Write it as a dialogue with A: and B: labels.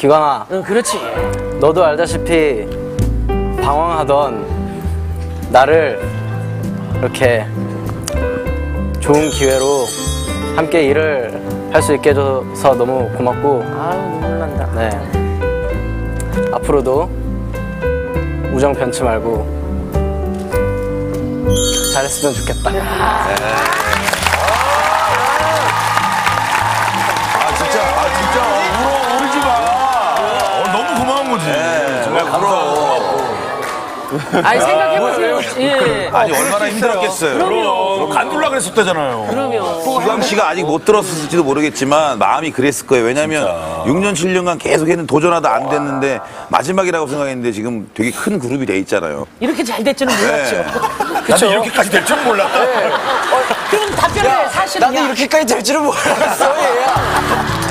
A: 기광아,
B: 응, 그렇지.
A: 너도 알다시피 방황하던 나를 이렇게 좋은 기회로 함께 일을 할 수 있게 해줘서 너무 고맙고,
B: 아유, 눈물 난다.
A: 네. 앞으로도 우정 변치 말고 잘했으면 좋겠다.
C: 울지 마. 너무 고마운 거지. 정말 감사하고.
B: 아니, 생각해보세요. 예.
D: 아니 얼마나 힘들었겠어요.
B: 그럼요.
C: 간둘라 그랬었대잖아요.
B: 그럼요.
D: 기광 씨가 아직 못 들었을지도 모르겠지만 마음이 그랬을 거예요. 왜냐하면 6년 7년간 계속 했는 도전하다 안 됐는데 마지막이라고 생각했는데 지금 되게 큰 그룹이 돼 있잖아요.
B: 이렇게 잘 될 줄은 몰랐죠.
C: 나도 이렇게까지 될 줄 몰랐다.
B: 그럼 답변을 해, 사실은.
A: 나도 이렇게까지 될 줄은 몰랐어, 얘야.